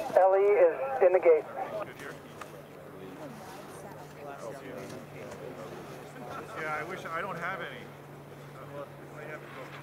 Ellie is in the gate. Yeah, I wish I don't have any. I have to go.